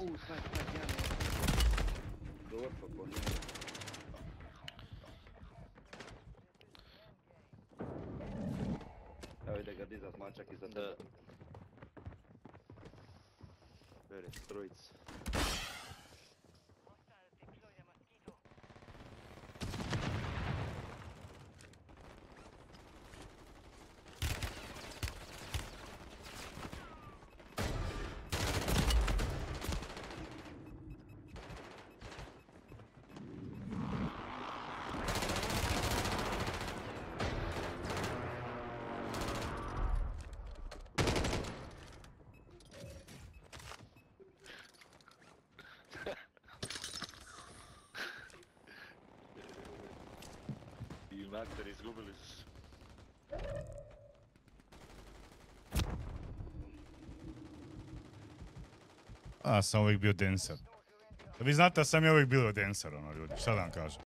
Snipe, jedan. Dorfa po njemu. Evo ide ga dizat mačak iza Da. tebe. Veri, trojica. I mater, izgubili su se. A, sam uvijek bio dancer. Vi znate da sam ja uvijek bio dancer, ono, ljudi, šta da vam kažem.